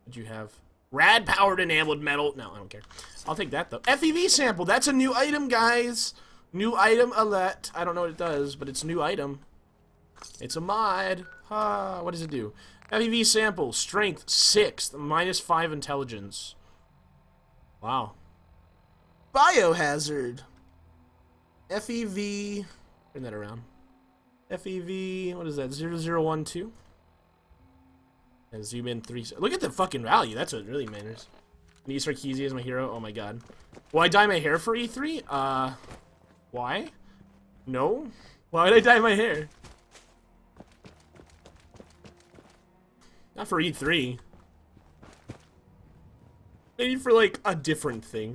What'd you have? Rad powered enameled metal. No, I don't care. I'll take that though. FEV sample. That's a new item, guys. New item alert. I don't know what it does, but it's a new item. It's a mod. What does it do? FEV sample. Strength 6. -5 intelligence. Wow. Biohazard. FEV. Turn that around. FEV. What is that? 0012. And zoom in 3. Look at the fucking value. That's what really matters. Use Sarkeesian as my hero. Oh my god. Will I dye my hair for E3? Why? No. Why would I dye my hair? Not for E3. Maybe for like a different thing.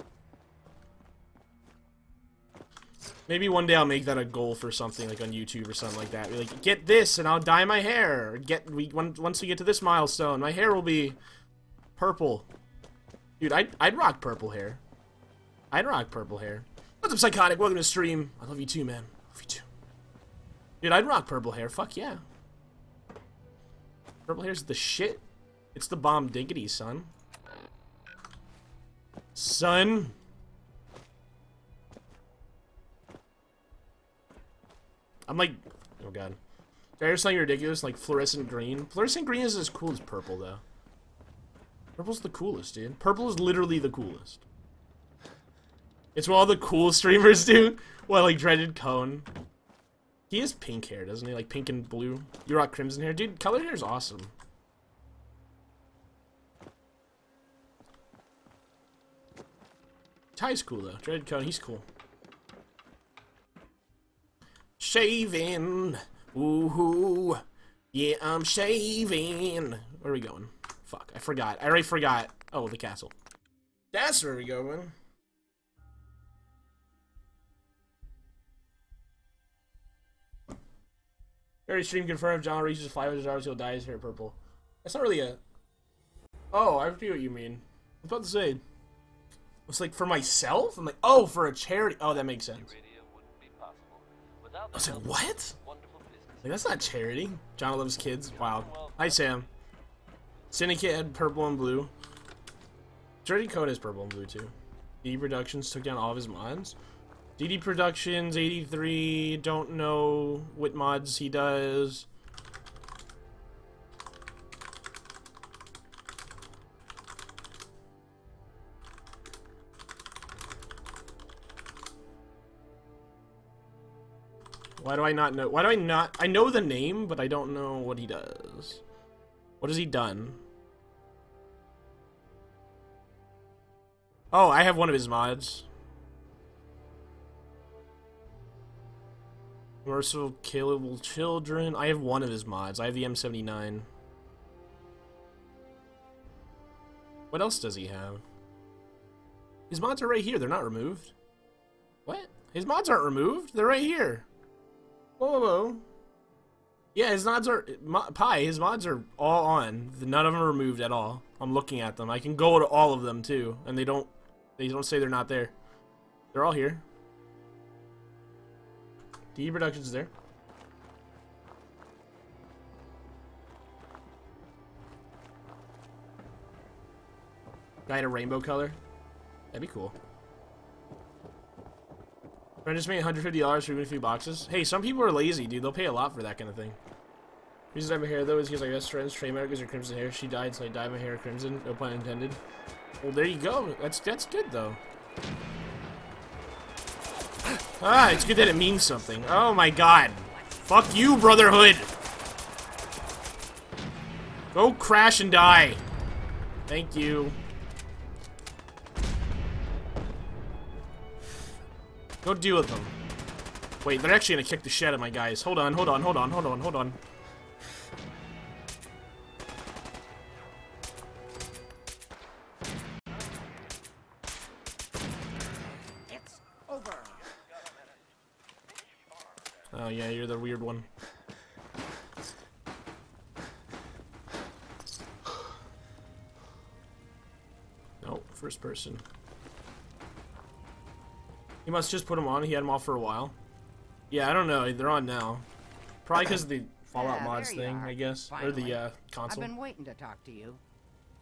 Maybe one day I'll make that a goal for something like on YouTube or something like that. Be like, get this and I'll dye my hair. Once we get to this milestone, my hair will be purple. Dude, I'd rock purple hair. I'd rock purple hair. What's up, Psychotic? Welcome to the stream. I love you too, man. Love you too. Dude, I'd rock purple hair. Fuck yeah. Purple hair's the shit. It's the bomb diggity, son. Son. I'm like, oh god. Did I hear something ridiculous like fluorescent green? Fluorescent green is as cool as purple, though. Purple's the coolest, dude. Purple is literally the coolest. It's what all the cool streamers do. What, like Dreaded Cone? He has pink hair, doesn't he? Like pink and blue. You rock crimson hair. Dude, colored hair is awesome. Ty's cool, though. Dreaded Cone, he's cool. Shaving. Woohoo. Yeah, I'm shaving. Where are we going? Fuck, I forgot. I already forgot. Oh, the castle. That's where we going. Very stream confirmed. John reaches $500. He'll dye his hair purple. That's not really a. Oh, I see what you mean. I was about to say. It's like for myself? I'm like, oh, for a charity. Oh, that makes sense. I was like, what? Like, that's not charity. John loves kids. Wow. Hi, Sam. Syndicate had purple and blue. Dirty Code has purple and blue, too. DD Productions took down all of his mods. DD Productions, 83. Don't know what mods he does. Why do I not know? Why do I not? I know the name, but I don't know what he does. What has he done? Oh, I have one of his mods. Merciful Killable Children. I have one of his mods. I have the M79. What else does he have? His mods are right here. They're not removed. What? His mods aren't removed? They're right here. Whoa, whoa, whoa. Yeah, his mods are... his mods are all on. None of them are removed at all. I'm looking at them. I can go to all of them, too. And they don't say they're not there. They're all here. DD Productions is there. Guy in a rainbow color. That'd be cool. I just made $150 for even a few boxes. Hey, some people are lazy, dude. They'll pay a lot for that kind of thing. Reason I have my hair, though, is because my best friend's trademark is her crimson hair. She died, so I dyed my hair crimson. No pun intended. Well, there you go. That's good, though. Ah, it's good that it means something. Oh, my God. Fuck you, Brotherhood. Go crash and die. Thank you. Go deal with them. Wait, they're actually gonna kick the shit out of my guys. Hold on, hold on, hold on, hold on, hold on. It's over. Oh yeah, you're the weird one. No, first person. He must just put them on. He had them off for a while. Yeah, I don't know. They're on now. Probably because of the Fallout mods thing, I guess. Finally. Or the console. I've been waiting to talk to you.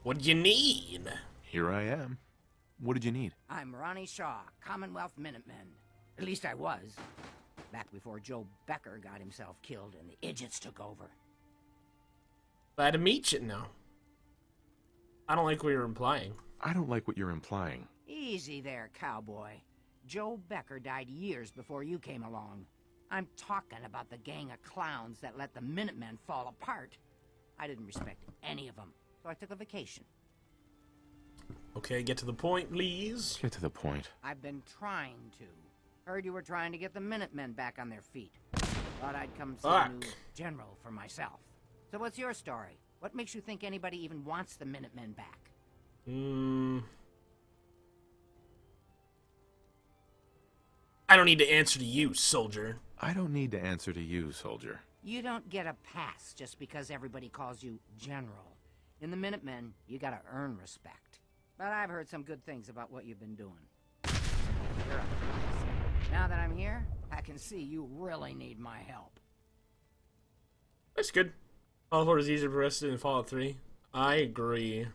What do you need? Here I am. What did you need? I'm Ronnie Shaw, Commonwealth Minutemen. At least I was. Back before Joe Becker got himself killed and the idiots took over. Glad to meet you now. I don't like what you're implying. I don't like what you're implying. Easy there, cowboy. Joe Becker died years before you came along. I'm talking about the gang of clowns that let the Minutemen fall apart. I didn't respect any of them, so I took a vacation. Okay, get to the point, please. Get to the point. I've been trying to. Heard you were trying to get the Minutemen back on their feet. Thought I'd come see a new general for myself. So what's your story? What makes you think anybody even wants the Minutemen back? I don't need to answer to you, soldier. I don't need to answer to you, soldier. You don't get a pass just because everybody calls you general. In the Minutemen, you gotta earn respect. But I've heard some good things about what you've been doing. You're up. Now that I'm here, I can see you really need my help. That's good. Fallout 4 is easier to progress than Fallout 3. I agree.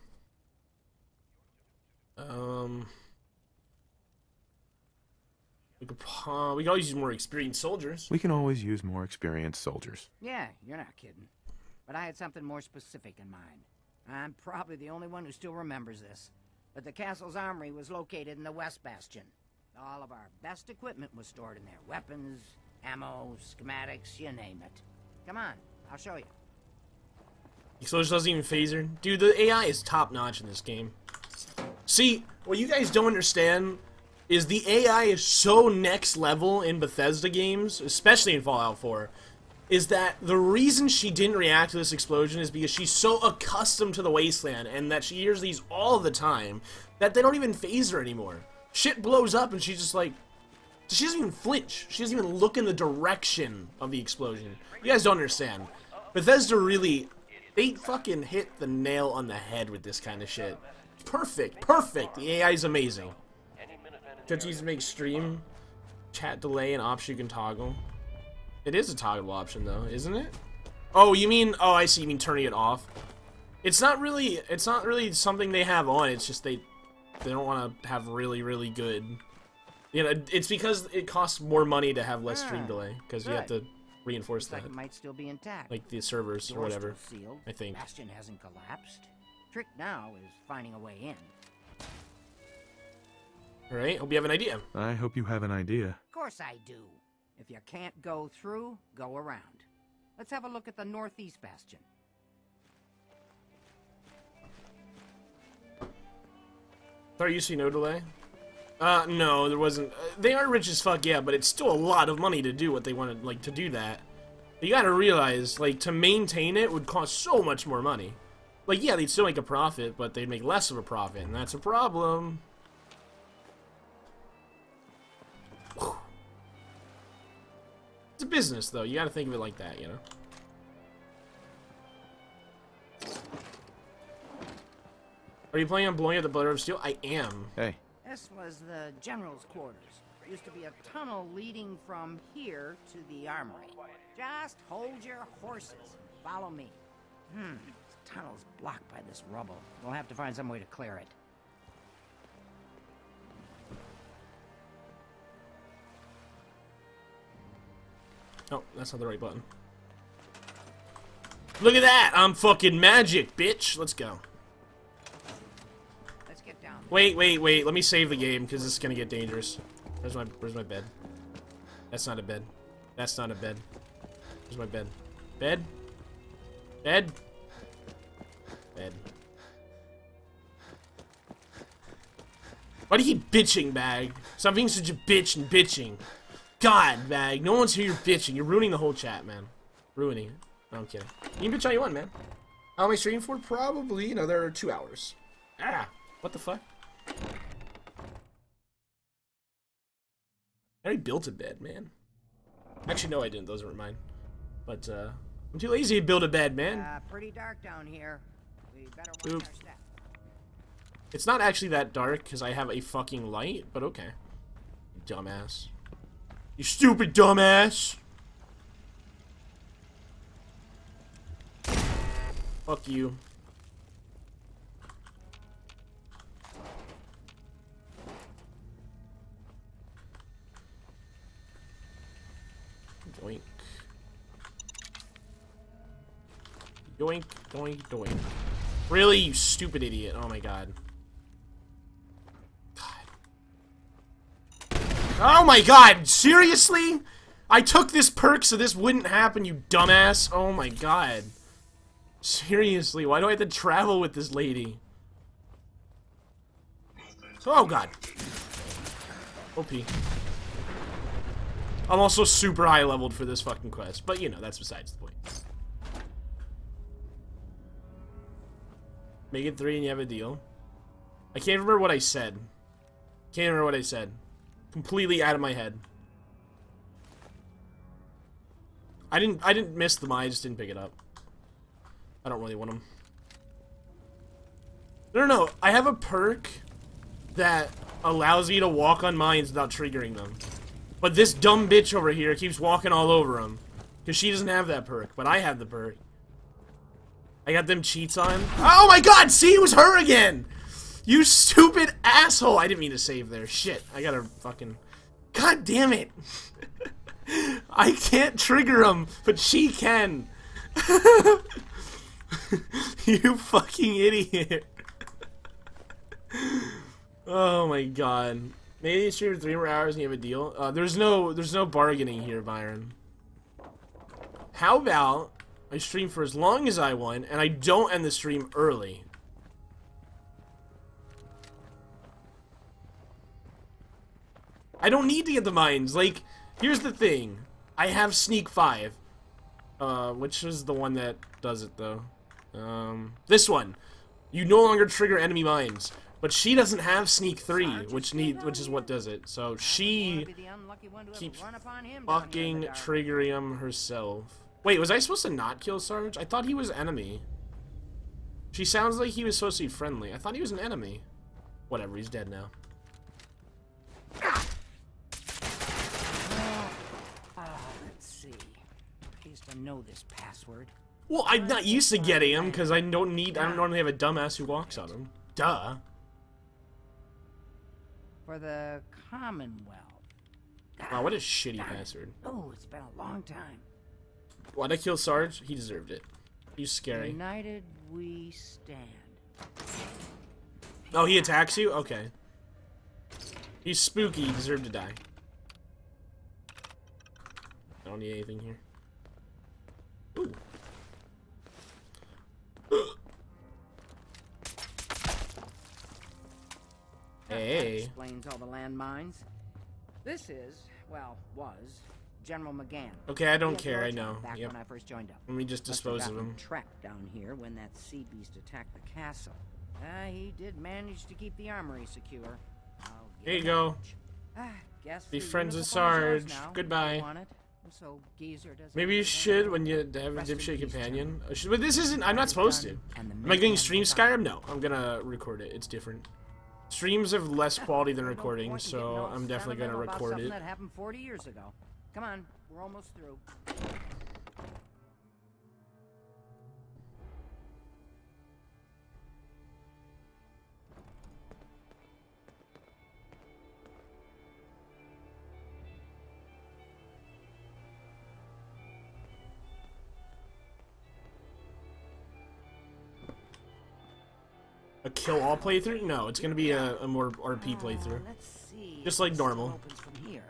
We could always use more experienced soldiers. We can always use more experienced soldiers. Yeah, you're not kidding. But I had something more specific in mind. I'm probably the only one who still remembers this. But the castle's armory was located in the West Bastion. All of our best equipment was stored in there. Weapons, ammo, schematics, you name it. Come on, I'll show you. Explosion doesn't even phase her. Dude, the AI is top-notch in this game. See, what you guys don't understand is the AI is so next level in Bethesda games, especially in Fallout 4, is that the reason she didn't react to this explosion is because she's so accustomed to the wasteland and that she hears these all the time that they don't even phase her anymore. Shit blows up and she's just like, she doesn't even flinch. She doesn't even look in the direction of the explosion. You guys don't understand. Bethesda really, they fucking hit the nail on the head with this kind of shit. Perfect, perfect. The AI is amazing. Just use to make stream, chat delay, an option you can toggle. It is a toggleable option though, isn't it? Oh, you mean, oh I see, you mean turning it off. It's not really something they have on, it's just they don't want to have really good. You know, it's because it costs more money to have less stream delay, because you have to reinforce Looks that. like it might still be intact. Like the servers or Door's whatever, still sealed. I think. Bastion hasn't collapsed. Trick now is finding a way in. Alright, hope you have an idea. I hope you have an idea. Of course I do. If you can't go through, go around. Let's have a look at the northeast bastion. Thought you see no delay? No, there wasn't. They are rich as fuck, yeah, but it's still a lot of money to do what they wanted, like, to do that. You gotta realize, like, to maintain it would cost so much more money. Like, yeah, they'd still make a profit, but they'd make less of a profit, and that's a problem. Whew. It's a business, though. You gotta think of it like that, you know? Are you planning on blowing up the Brotherhood of Steel? I am. Hey. This was the general's quarters. There used to be a tunnel leading from here to the armory. Just hold your horses and follow me. This tunnel's blocked by this rubble. We'll have to find some way to clear it. Oh, that's not the right button. Look at that! I'm fucking magic, bitch! Let's go. Let's get down. Wait. Let me save the game, because this is gonna get dangerous. Where's my bed? That's not a bed. That's not a bed. Where's my bed? Bed? Bed? Bed. Why do you keep bitching, Bag? Stop being such a bitch and bitching. God, Bag, no one's here, you're bitching. You're ruining the whole chat, man. Ruining it. No, I'm kidding. You can bitch all you want, man. How am I streaming for? Probably another 2 hours. Ah, what the fuck? I already built a bed, man. Actually, no, I didn't. Those weren't mine. But, I'm too lazy to build a bed, man. Pretty dark down here. We better watch our step. It's not actually that dark, because I have a fucking light, but okay. You dumbass. You stupid dumbass! Fuck you. Yoink, doink, doink. Really, you stupid idiot. Oh my god. Oh my god, seriously? I took this perk so this wouldn't happen, you dumbass. Oh my god. Seriously, why do I have to travel with this lady? Oh god. OP. I'm also super high leveled for this fucking quest, but you know, that's besides the point. Make it 3 and you have a deal. I can't remember what I said. Can't remember what I said. Completely out of my head. I didn't miss them, I just didn't pick it up. I don't really want them. No, I have a perk that allows me to walk on mines without triggering them. But this dumb bitch over here keeps walking all over them. Because she doesn't have that perk, but I have the perk. I got them cheats on. Oh my god, see, it was her again! You stupid asshole! I didn't mean to save there. Shit, I gotta fucking... God damn it! I can't trigger him, but she can. You fucking idiot. Oh my god. Maybe you stream for 3 more hours and you have a deal? There's no bargaining here, Byron. How about I stream for as long as I want, and I don't end the stream early? I don't need to get the mines. Like, here's the thing. I have Sneak 5. Which is the one that does it, though. This one. You no longer trigger enemy mines. But she doesn't have Sneak 3, which is what does it. So she keeps fucking triggering him herself. Wait, was I supposed to not kill Sarge? I thought he was enemy. She sounds like he was supposed to be friendly. I thought he was an enemy. Whatever, he's dead now. Let's see. I used to know this password. Well, I'm not used to getting him because I don't normally have a dumbass who walks on him. Duh. For the Commonwealth. Wow, what a shitty password. Oh, it's been a long time. Why'd I kill Sarge? He deserved it. He's scary. United we stand. Oh, he attacks you? Okay. He's spooky. He deserved to die. I don't need anything here. Ooh. Hey. That explains all the landmines. This is, well, was General McGann. Okay, I don't care. I know. Back Yep. when I first joined up. Let me just dispose of him. Trapped down here when that sea beast attacked the castle. He did manage to keep the armory secure. Here you go. Guess Be the friends with uniform is yours Sarge. now, if Goodbye. you want it. So Geezer doesn't Maybe you get should when you have a Rest in dipshit peace, companion. But this isn't. I'm not supposed to. Am I getting stream Skyrim? No. I'm gonna record it. It's different. Streams have less quality than recording, so I'm definitely gonna record it. That happened 40 years ago. Come on, we're almost through. A kill all playthrough? No, it's gonna be a more RP playthrough. Let's see. Just like normal. Opens from here.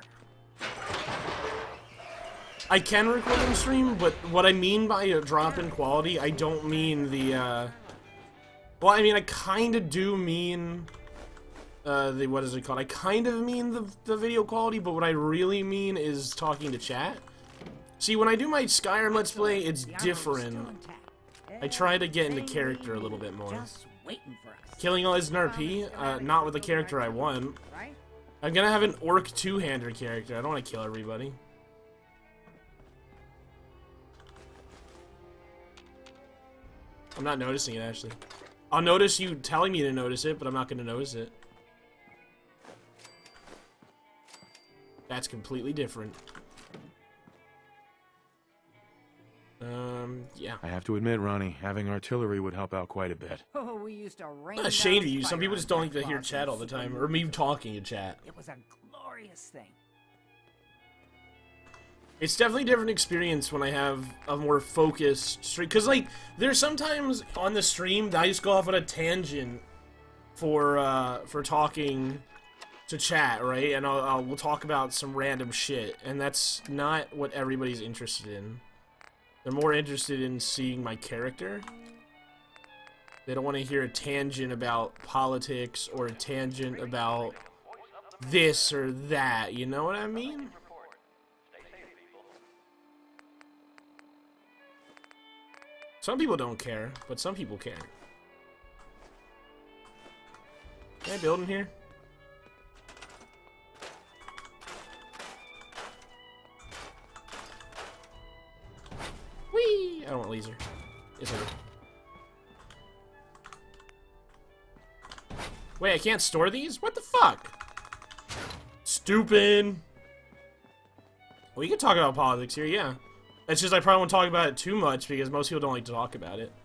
I can record and stream, but what I mean by a drop in quality, I don't mean the, well, I mean, I kinda do mean, what is it called? I kind of mean the video quality, but what I really mean is talking to chat. See, when I do my Skyrim Let's Play, it's different. I try to get into character a little bit more. Just waiting for us. Killing all is an RP, not with the character I want. I'm gonna have an orc two-hander character. I don't want to kill everybody. I'm not noticing it, actually. I'll notice you telling me to notice it, but I'm not gonna notice it. That's completely different. Yeah. I have to admit, Ronnie, having artillery would help out quite a bit. Oh, we used to rain. I'm not ashamed of down you. Some fire people on just don't like to Jack hear Frost chat all the and time, Super or me talking to chat. It was a glorious thing. It's definitely a different experience when I have a more focused stream. Because, like, there's sometimes on the stream that I just go off on a tangent for talking to chat, right? And we'll talk about some random shit. And that's not what everybody's interested in. They're more interested in seeing my character. They don't want to hear a tangent about politics or a tangent about this or that. You know what I mean? Some people don't care, but some people care. Can I build in here? Whee! I don't want laser. Yes, I do. Wait, I can't store these? What the fuck? Stupid. Well, you can talk about politics here, yeah. It's just I probably won't talk about it too much because most people don't like to talk about it.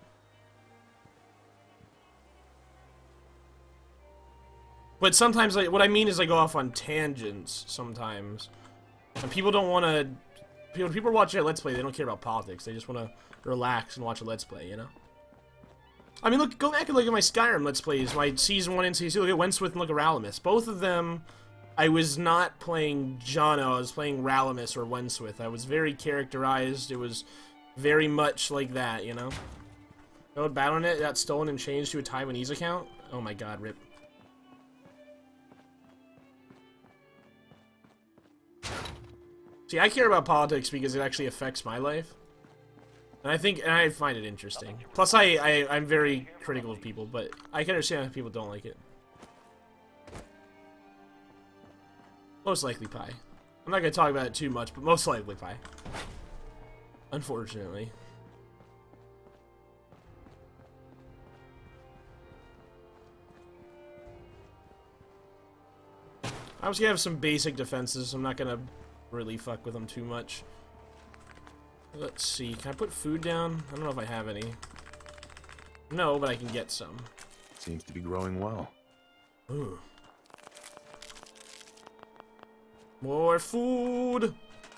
But sometimes, like, what I mean is I go off on tangents sometimes. And people don't want to... People watch a Let's Play, they don't care about politics. They just want to relax and watch a Let's Play, you know? I mean, look, go back and look at my Skyrim Let's Plays, my Season 1 and Season 2. Look at Wenswith and look at Ralamis. Both of them... I was not playing Jono, I was playing Ralamis or Wenswith. I was very characterized, it was very much like that, you know? Node Battle.net got stolen and changed to a Taiwanese account? Oh my god, rip. See, I care about politics because it actually affects my life. And I find it interesting. Plus, I'm very critical of people, but I can understand if people don't like it. Most likely pie. I'm not going to talk about it too much, but most likely pie. Unfortunately. I was going to have some basic defenses, so I'm not going to really fuck with them too much. Let's see, can I put food down? I don't know if I have any. No, but I can get some. Seems to be growing well. Ooh. More food!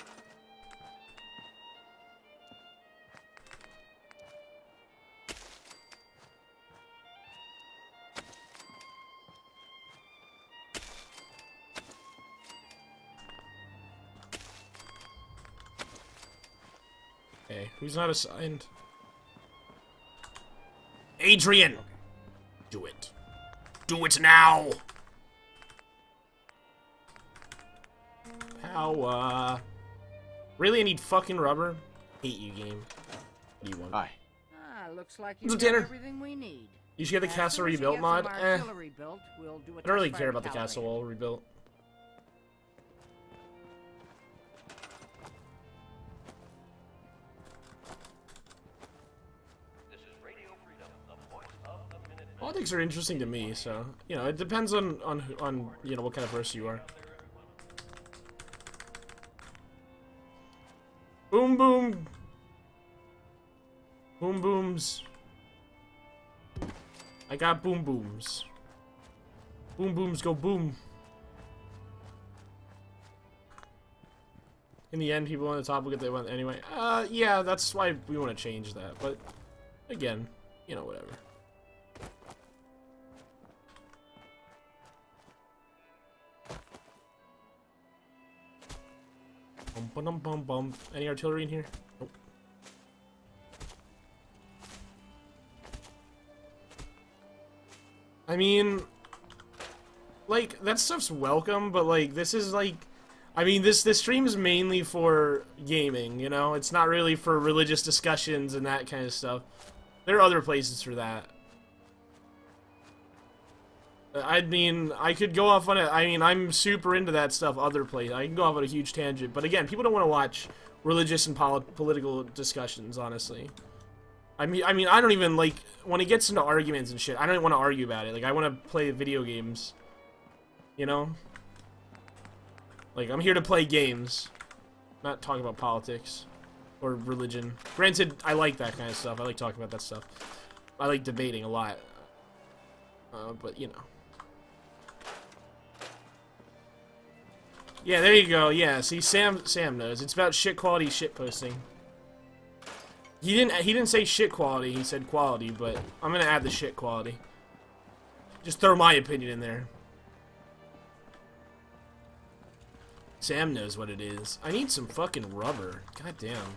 Okay, who's not assigned? Adrian! Do it. Do it now! Power. Really, I need fucking rubber? Hate you, game. What do you want? Hi. Looks like What's you've up, got Tanner? everything we need. You should get the As castle soon as you rebuilt get mod? some Eh. artillery built, we'll do a I don't really test care fire about the castle retaliator. wall rebuilt. Politics are interesting to me, so you know it depends on you know what kind of person you are. Boom boom. Boom booms. I got boom booms. Boom booms go boom. In the end, people on the top will get what they want anyway. Yeah, that's why we want to change that. But again, you know, whatever. Bum, bum, bum. Any artillery in here? Nope. I mean, like, that stuff's welcome, but, like, this is, like... I mean, this stream is mainly for gaming, you know? It's not really for religious discussions and that kind of stuff. There are other places for that. I mean, I could go off on it. I mean, I'm super into that stuff other places. I can go off on a huge tangent. But again, people don't want to watch religious and political discussions, honestly. I mean, I don't even, like, when it gets into arguments and shit, I don't want to argue about it. Like, I want to play video games. You know? Like, I'm here to play games. Not talk about politics. Or religion. Granted, I like that kind of stuff. I like talking about that stuff. I like debating a lot. But, you know. Yeah, there you go. Yeah, see, Sam knows. It's about shit quality shit posting. He didn't say shit quality, he said quality, but I'm gonna add the shit quality. Just throw my opinion in there. Sam knows what it is. I need some fucking rubber. God damn.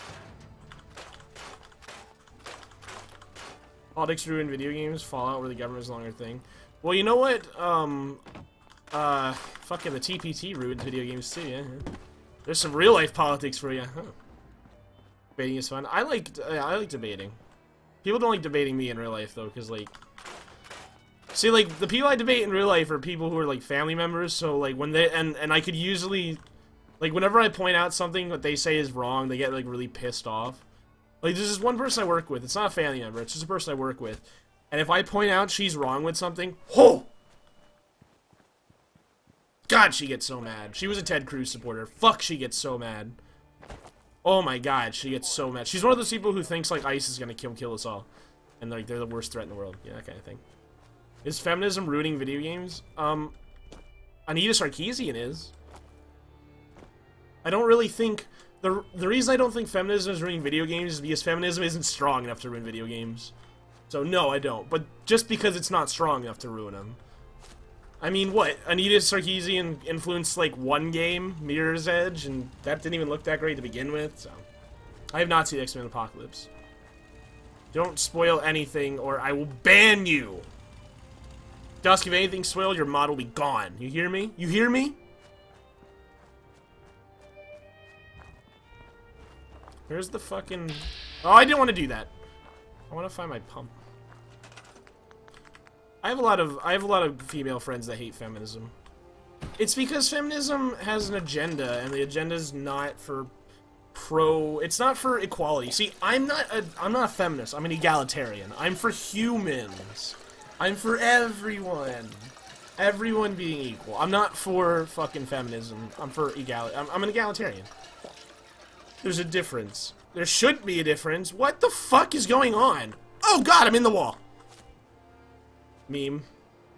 Politics ruin video games. Fallout where the government's no longer a thing. Well, you know what? Fucking the TPT ruined video games too, yeah. There's some real life politics for you. Huh. Debating is fun. I like debating. People don't like debating me in real life though, because like, see, like the people I debate in real life are people who are like family members. So like when they and I could usually, like whenever I point out something that they say is wrong, they get like really pissed off. Like there's this one person I work with. It's not a family member. It's just a person I work with. And if I point out she's wrong with something, oh! God, she gets so mad. She was a Ted Cruz supporter. Fuck, she gets so mad. Oh my god, she gets so mad. She's one of those people who thinks like ICE is gonna kill us all. And like they're the worst threat in the world. Yeah, that kind of thing. Is feminism ruining video games? Anita Sarkeesian is. I don't really think... The reason I don't think feminism is ruining video games is because feminism isn't strong enough to ruin video games. So no, I don't. But just because it's not strong enough to ruin them. I mean, what? Anita Sarkeesian influenced, like, one game, Mirror's Edge, and that didn't even look that great to begin with, so... I have not seen X-Men Apocalypse. Don't spoil anything, or I will ban you! Dusk, if anything spoiled, your mod will be gone. You hear me? You hear me? Where's the fucking... Oh, I didn't want to do that. I want to find my pump. I have a lot of female friends that hate feminism. It's because feminism has an agenda, and the agenda is not for it's not for equality. See, I'm not a feminist. I'm an egalitarian. I'm for humans. I'm for everyone. Everyone being equal. I'm not for fucking feminism. I'm for I'm an egalitarian. There's a difference. There should be a difference. What the fuck is going on? Oh god, I'm in the wall. Meme.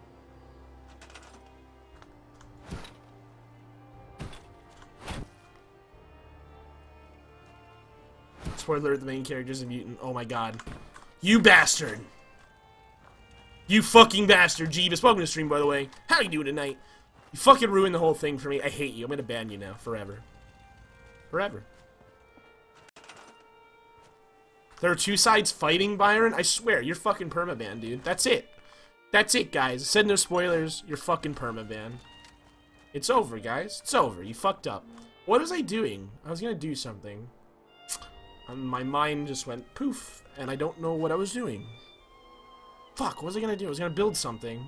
Spoiler alert, the main character's a mutant. Oh my god. You bastard! You fucking bastard, Jeebus. Welcome to the stream, by the way. How you doing tonight? You fucking ruined the whole thing for me. I hate you. I'm gonna ban you now. Forever. Forever. There are two sides fighting, Byron? I swear, you're fucking permaban, dude. That's it. That's it, guys. I said no spoilers. You're fucking permaban. It's over, guys. It's over. You fucked up. What was I doing? I was gonna do something. My mind just went poof, and I don't know what I was doing. Fuck, what was I gonna do? I was gonna build something.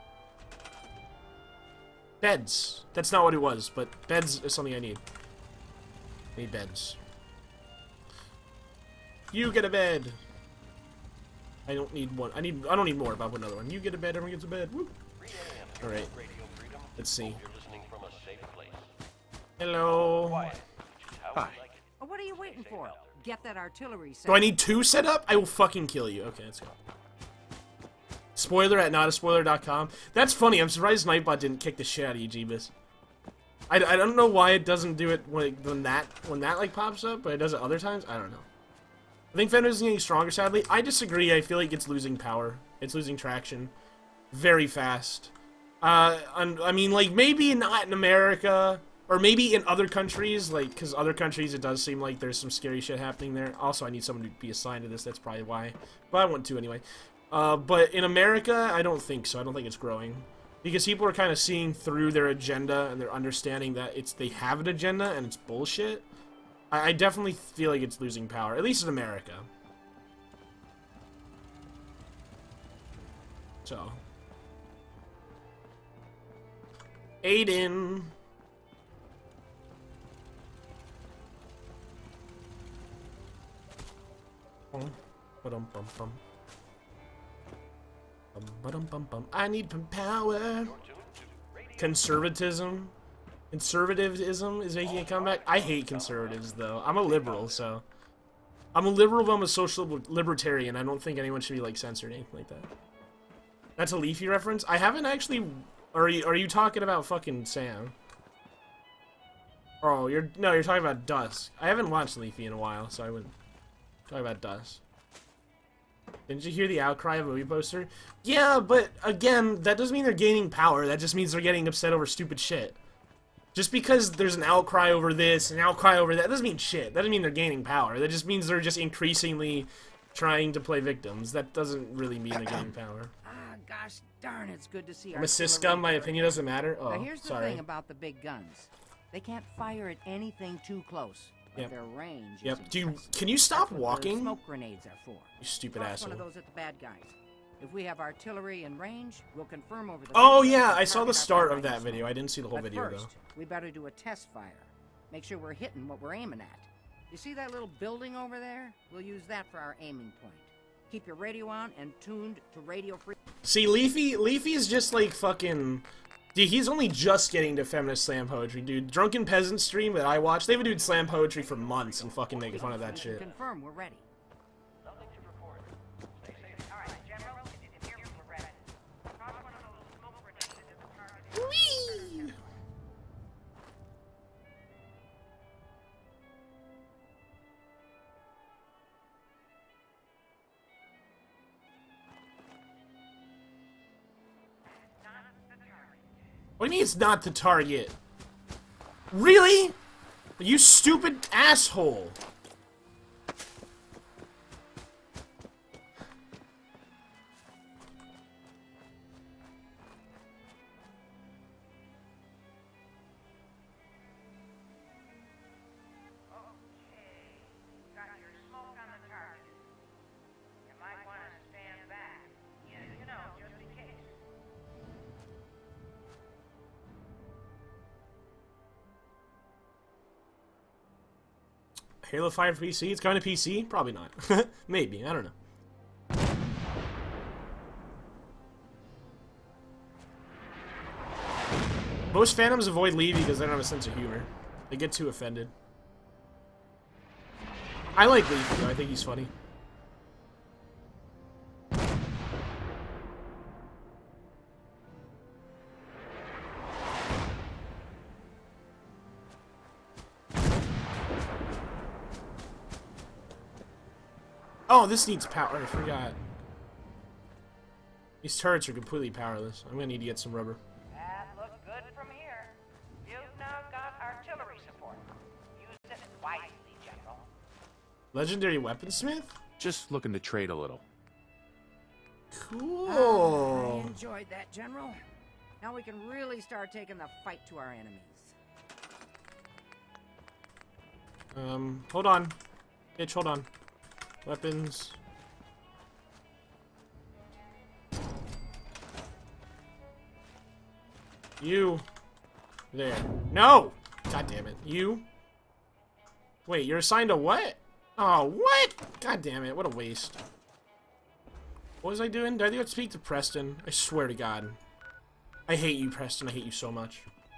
Beds. That's not what it was, but beds is something I need. I need beds. You get a bed. I don't need one. I don't need more, but I want another one. You get a bed, everyone gets a bed. Woo. Alright. Let's see. Hello. Hi. Oh, what are you waiting for? Get that artillery set. Do I need two set up? I will fucking kill you. Okay, let's go. Spoiler at notaspoiler.com. That's funny. I'm surprised Nightbot didn't kick the shit out of you, Jeebus. I don't know why it doesn't do it when that like pops up, but it does it other times. I don't know. I think feminism is getting stronger, sadly. I disagree. I feel like it's losing power. It's losing traction. Very fast. I mean, like, maybe not in America, or maybe in other countries, like, because other countries, it does seem like there's some scary shit happening there. Also, I need someone to be assigned to this. That's probably why. But I want to anyway. But in America, I don't think so. I don't think it's growing. Because people are kind of seeing through their agenda, and they're understanding that they have an agenda, and it's bullshit. I definitely feel like it's losing power, at least in America. So. Aiden. I need power. Conservatism. Conservatism is making a comeback. I hate conservatives, though. I'm a liberal, so... I'm a liberal, but I'm a social libertarian. I don't think anyone should be, like, censored or anything like that. That's a Leafy reference? I haven't actually... Are you talking about fucking Sam? Oh, you're talking about Dusk. I haven't watched Leafy in a while, so I wouldn't talk about Dusk. Didn't you hear the outcry of a movie poster? Yeah, but again, that doesn't mean they're gaining power. That just means they're getting upset over stupid shit. Just because there's an outcry over this, an outcry over that, doesn't mean shit. That doesn't mean they're gaining power. That just means they're just increasingly trying to play victims. That doesn't really mean they're gaining power. Ah, gosh darn, it's good to see I'm a syscum, my opinion doesn't matter. Oh, now here's the sorry. thing about the big guns. They can't fire at anything too close. But Yep. their range Yep. is Can you stop That's what the walking? smoke grenades are for. You stupid Toss asshole. one of those at the bad guys. If we have artillery in range, we'll confirm over the Oh radio yeah, and I saw the target our start fire of that rifle. video. I didn't see the whole But video first, though. we better do a test fire. Make sure we're hitting what we're aiming at. You see that little building over there? We'll use that for our aiming point. Keep your radio on and tuned to radio free. See, Leafy is just like fucking. Dude, he's only just getting to feminist slam poetry, dude. Drunken Peasant stream that I watch, they have a dude slam poetry for months and fucking making fun of that shit. Confirm we're ready. What do you mean it's not the target? Really? You stupid asshole. Halo 5 PC? It's coming to PC? Probably not. Maybe. I don't know. Most fandoms avoid Levy because they don't have a sense of humor. They get too offended. I like Levy though. I think he's funny. Oh, this needs power. I forgot. These turrets are completely powerless. I'm gonna need to get some rubber. That looks good from here. You've now got artillery support. Use it wisely, General. Legendary weaponsmith? Just looking to trade a little. Cool. I enjoyed that, General. Now we can really start taking the fight to our enemies. Hold on. Bitch, hold on. Weapons. You. There. No! God damn it. You. Wait, you're assigned to what? Oh, what? God damn it. What a waste. What was I doing? Did I have to speak to Preston? I swear to God. I hate you, Preston. I hate you so much.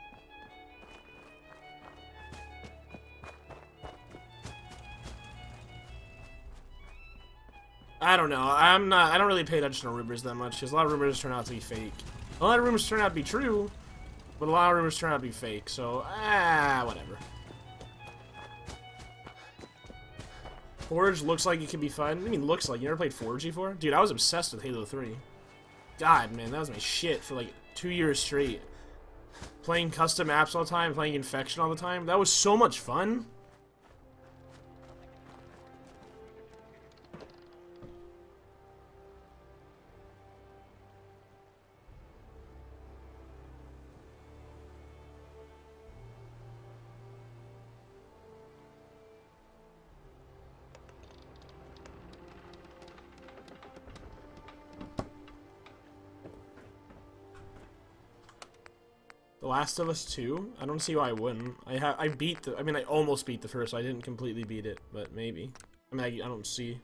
I don't know. I don't really pay attention to rumors that much, because a lot of rumors turn out to be fake. A lot of rumors turn out to be true, but a lot of rumors turn out to be fake, so, whatever. Forge looks like it could be fun. I mean, looks like. You never played Forge before? Dude, I was obsessed with Halo 3. God, man, that was my shit for like 2 years straight. Playing custom maps all the time, playing Infection all the time. That was so much fun. The Last of Us 2? I don't see why I wouldn't. I beat the... I mean, I almost beat the first. I didn't completely beat it, but maybe. I mean, I don't see.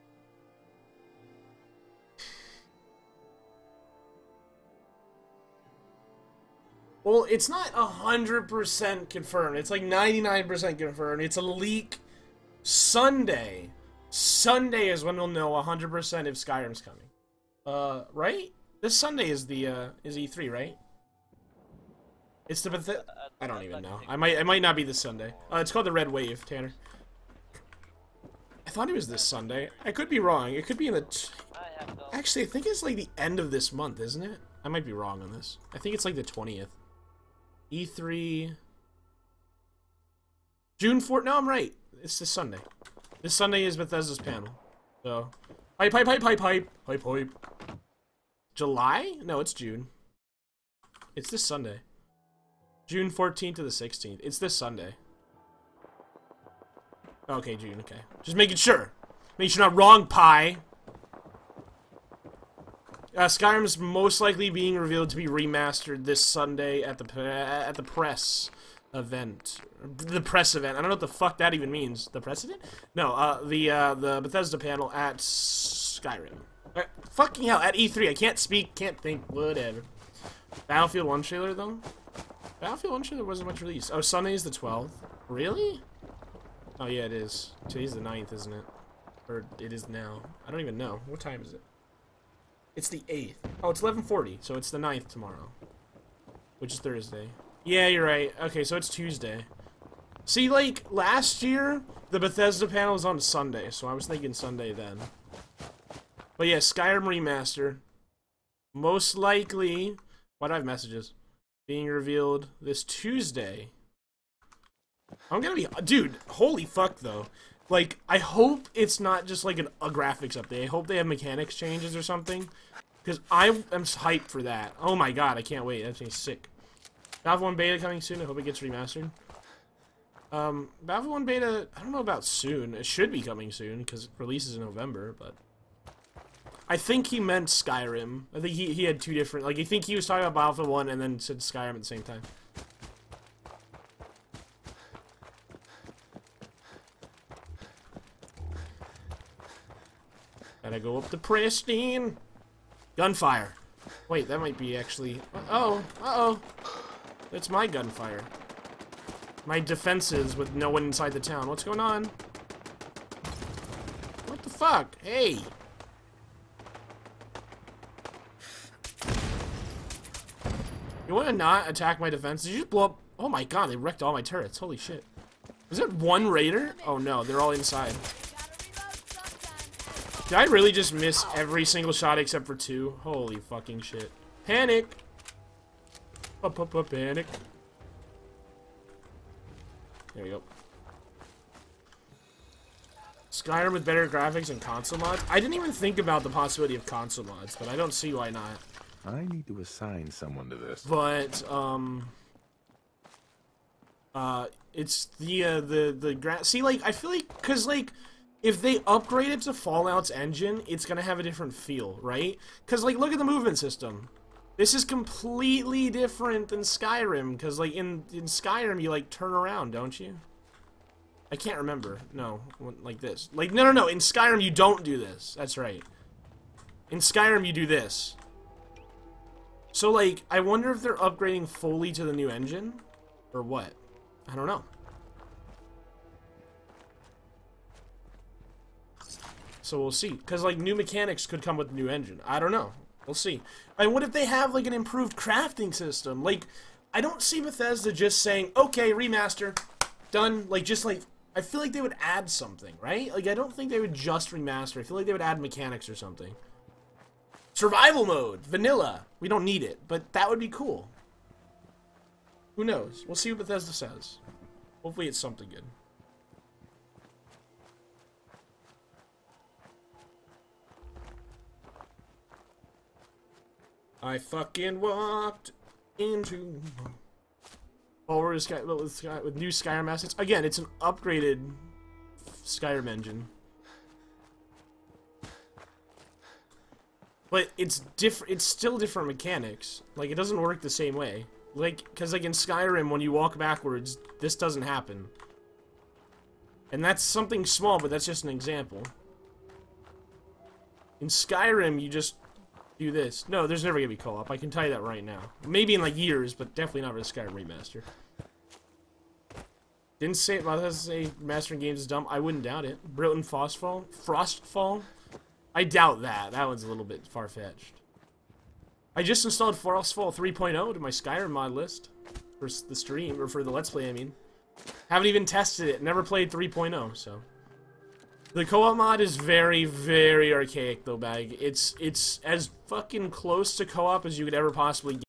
Well, it's not 100% confirmed. It's like 99% confirmed. It's a leak Sunday. Sunday is when we'll know 100% if Skyrim's coming. Right? This Sunday is the, is E3, right? It's the I don't even know. I might not be this Sunday. It's called the Red Wave, Tanner. I thought it was this Sunday. I could be wrong. It could be in the... Actually, I think it's like the end of this month, isn't it? I might be wrong on this. I think it's like the 20th. E3... June 4th? No, I'm right. It's this Sunday. This Sunday is Bethesda's panel. So... Hype, hype, hype, hype, hype. Hype, hype. July? No, it's June. It's this Sunday. June 14th to the 16th. It's this Sunday. Okay, June, okay. Just making sure. Make sure you're not wrong, Pi. Skyrim's most likely being revealed to be remastered this Sunday at the press event. The press event. I don't know what the fuck that even means. The press event? No, the Bethesda panel at Skyrim. Fucking hell, at E3. I can't speak, can't think, whatever. Battlefield 1 trailer, though? Battlefield 1 trailer wasn't much released. Oh, Sunday is the 12th? Really? Oh, yeah, it is. Today's the 9th, isn't it? Or it is now. I don't even know. What time is it? It's the 8th. Oh, it's 11:40, so it's the 9th tomorrow. Which is Thursday. Yeah, you're right. Okay, so it's Tuesday. See, like, last year, the Bethesda panel was on Sunday, so I was thinking Sunday then. But yeah, Skyrim Remaster. Most likely... Why do I have messages? Being revealed this Tuesday. I'm gonna be... Dude, holy fuck, though. Like, I hope it's not just like a graphics update. I hope they have mechanics changes or something. Because I am hyped for that. Oh my god, I can't wait. That's sick. Battlefield 1 Beta coming soon. I hope it gets remastered. Battlefield 1 Beta, I don't know about soon. It should be coming soon, because it releases in November, but... I think he meant Skyrim. I think he had two different... Like, I think he was talking about Battlefield 1 and then said Skyrim at the same time. Gotta go up to Preston. Gunfire. Wait, that might be actually... Uh-oh. Uh-oh. It's my gunfire. My defenses with no one inside the town. What's going on? What the fuck? Hey! You wanna not attack my defenses? Did you just blow up... Oh my god, they wrecked all my turrets. Holy shit. Is it one raider? Oh no, they're all inside. Did I really just miss every single shot except for 2? Holy fucking shit. Panic! Panic. There we go. Skyrim with better graphics and console mods? I didn't even think about the possibility of console mods, but I don't see why not. I need to assign someone to this. But, it's see, like, I feel like, cause, like, if they upgrade it to Fallout's engine, it's gonna have a different feel, right? Cause, like, look at the movement system. This is completely different than Skyrim, cause, like, in Skyrim, you, like, turn around, don't you? I can't remember. No, like this. Like, no, in Skyrim, you don't do this. That's right. In Skyrim, you do this. So, like, I wonder if they're upgrading fully to the new engine? Or what? I don't know. So we'll see. Because, like, new mechanics could come with the new engine. I don't know. We'll see. And what if they have, like, an improved crafting system? Like, I don't see Bethesda just saying, okay, remaster, done. Like, just, like, I feel like they would add something, right? Like, I don't think they would just remaster. I feel like they would add mechanics or something. Survival mode, vanilla. We don't need it, but that would be cool. Who knows? We'll see what Bethesda says. Hopefully it's something good. I fucking walked into... Oh, we're just with new Skyrim assets. Again, it's an upgraded Skyrim engine. But it's different. It's still different mechanics. Like, it doesn't work the same way. Like, because, like, in Skyrim, when you walk backwards, this doesn't happen. And that's something small, but that's just an example. In Skyrim, you just do this. No, there's never gonna be co-op. I can tell you that right now. Maybe in, like, years, but definitely not for the Skyrim remaster. Didn't say mastering games is dumb. I wouldn't doubt it. Brilliant Frostfall? I doubt that. That one's a little bit far-fetched. I just installed Frostfall 3.0 to my Skyrim mod list. for the stream, or for the Let's Play, I mean. Haven't even tested it. Never played 3.0, so. The co-op mod is very, very archaic, though, Bag. It's as fucking close to co-op as you could ever possibly get.